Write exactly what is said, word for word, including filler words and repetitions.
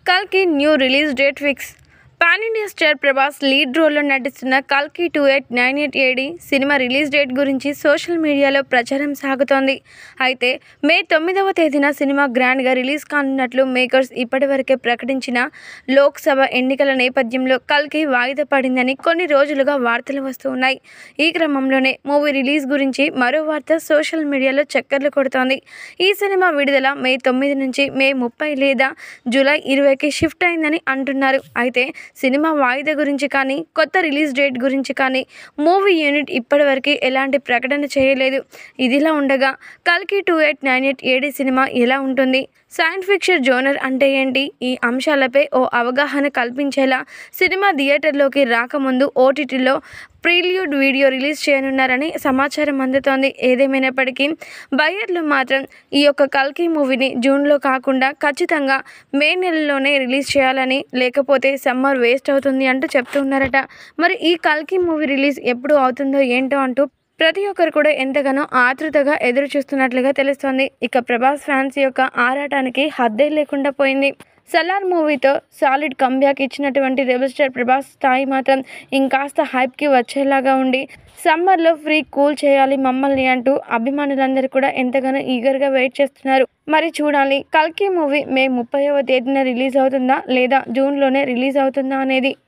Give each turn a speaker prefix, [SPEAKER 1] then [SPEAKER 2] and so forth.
[SPEAKER 1] కల్కి new release date fix. Pan India star Prabhas lead రోల్లో నటిస్తున్న కల్కి two eight nine eight AD సినిమా రిలీజ్ డేట్ గురించి సోషల్ మీడియాలో ప్రచారం సాగుతోంది. అయితే మే తొమ్మిదవ తేదీన సినిమా గ్రాండ్గా రిలీజ్ కానున్నట్లు మేకర్స్ ఇప్పటివరకే ప్రకటించిన లోక్సభ ఎన్నికల నేపథ్యంలో కల్కి వాయిదా పడిందని కొన్ని రోజులుగా వార్తలు వస్తూ ఉన్నాయి. ఈ క్రమంలోనే మూవీ రిలీజ్ గురించి మరో వార్త సోషల్ మీడియాలో చక్కర్లు కొడుతోంది. ఈ సినిమా విడుదల మే తొమ్మిది నుంచి మే ముప్పై లేదా జూలై ఇరవైకి షిఫ్ట్ అయిందని అంటున్నారు. అయితే సినిమా వాయిదా గురించి కానీ కొత్త రిలీజ్ డేట్ గురించి కానీ మూవీ యూనిట్ ఇప్పటివరకు ఎలాంటి ప్రకటన చేయలేదు. ఇదిలా ఉండగా కల్కి two eight nine eight AD సినిమా ఎలా ఉంటుంది, సైన్స్ ఫిక్షన్ జోనర్ అంటే ఏంటి, ఈ అంశాలపై ఓ అవగాహన కల్పించేలా సినిమా థియేటర్లోకి రాకముందు ఓటీటీలో ప్రీల్యూడ్ వీడియో రిలీజ్ చేయనున్నారని సమాచారం అందుతోంది. ఏదేమైనప్పటికీ బయ్యర్లు మాత్రం ఈ యొక్క కల్కి మూవీని జూన్లో కాకుండా ఖచ్చితంగా మే నెలలోనే రిలీజ్ చేయాలని, లేకపోతే సమ్మర్ వేస్ట్ అవుతుంది అంటూ చెప్తున్నారట. మరి ఈ కల్కి మూవీ రిలీజ్ ఎప్పుడు అవుతుందో ఏంటో అంటూ ప్రతి ఒక్కరు కూడా ఎంతగానో ఆతృతగా ఎదురు చూస్తున్నట్లుగా తెలుస్తోంది. ఇక ప్రభాస్ ఫ్యాన్స్ యొక్క ఆరాటానికి హద్దే లేకుండా పోయింది. సలార్ మూవీతో సాలిడ్ కంబ్యాక్ ఇచ్చినటువంటి రెబల్ స్టార్ ప్రభాస్ స్థాయి మాత్రం ఇంకాస్త హైప్కి వచ్చేలాగా ఉండి సమ్మర్లో ఫ్రీ కూల్ చేయాలి మమ్మల్ని అంటూ అభిమానులందరూ కూడా ఎంతగానో ఈగర్గా వెయిట్ చేస్తున్నారు. మరి చూడాలి కల్కి మూవీ మే ముప్పైవ తేదీన రిలీజ్ అవుతుందా లేదా జూన్లోనే రిలీజ్ అవుతుందా అనేది.